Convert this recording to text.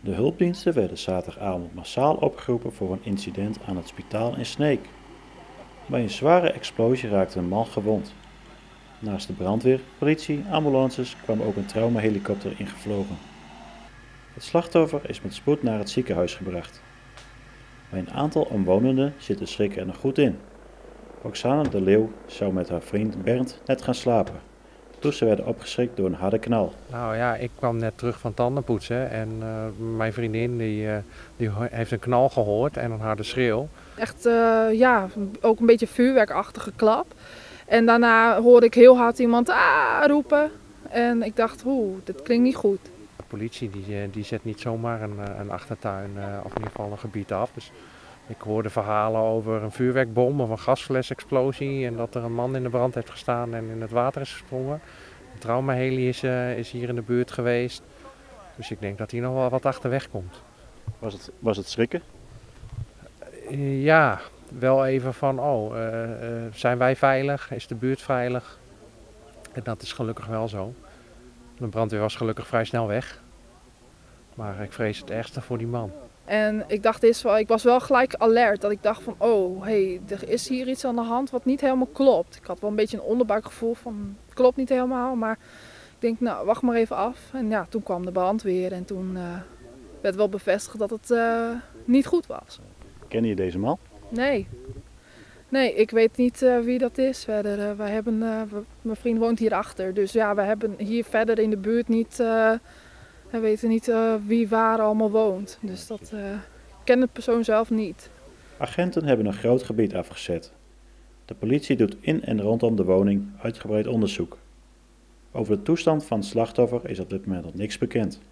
De hulpdiensten werden zaterdagavond massaal opgeroepen voor een incident aan het spitaal in Sneek. Bij een zware explosie raakte een man gewond. Naast de brandweer, politie, ambulances kwam ook een traumahelikopter ingevlogen. Het slachtoffer is met spoed naar het ziekenhuis gebracht. Bij een aantal omwonenden zit de schrik er nog goed in. Roxane de Leeuw zou met haar vriend Bernd net gaan slapen, toen ze werden opgeschrikt door een harde knal. Nou ja, ik kwam net terug van tandenpoetsen en mijn vriendin die heeft een knal gehoord en een harde schreeuw. Echt, ook een beetje vuurwerkachtige klap. En daarna hoorde ik heel hard iemand roepen. En ik dacht, dit klinkt niet goed. De politie die zet niet zomaar een achtertuin of in ieder geval een gebied af. Dus ik hoorde verhalen over een vuurwerkbom of een gasflesexplosie en dat er een man in de brand heeft gestaan en in het water is gesprongen. Een traumaheli is hier in de buurt geweest. Dus ik denk dat hier nog wel wat achterweg komt. Was het schrikken? Ja, wel even van, zijn wij veilig? Is de buurt veilig? En dat is gelukkig wel zo. De brandweer was gelukkig vrij snel weg. Maar ik vrees het ergste voor die man. En ik dacht ik was wel gelijk alert. Dat ik dacht van, er is hier iets aan de hand wat niet helemaal klopt. Ik had wel een beetje een onderbuikgevoel van, het klopt niet helemaal. Maar ik denk, nou, wacht maar even af. En ja, toen kwam de brandweer en toen werd wel bevestigd dat het niet goed was. Ken je deze man? Nee, ik weet niet wie dat is verder. Mijn vriend woont hierachter. Dus ja, we hebben hier verder in de buurt niet... we weten niet wie waar allemaal woont. Dus ik ken de persoon zelf niet. Agenten hebben een groot gebied afgezet. De politie doet in en rondom de woning uitgebreid onderzoek. Over de toestand van het slachtoffer is op dit moment nog niks bekend.